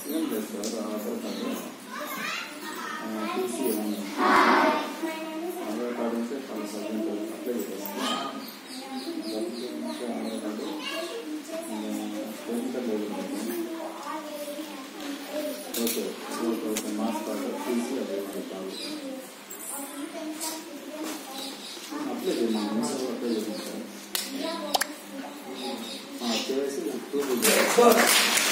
ఏం లేదు sir Aadhaar card TC Aadhaar card ఉంటే చాలా సబ్జెక్ట్ అప్లై చేస్తాను ఆధార్ కార్డు టెన్త్ లేదు okay okay okay marks card TC అదే కాదు అప్లై చేయండి అప్లై చేయండి సార్ చేసి 2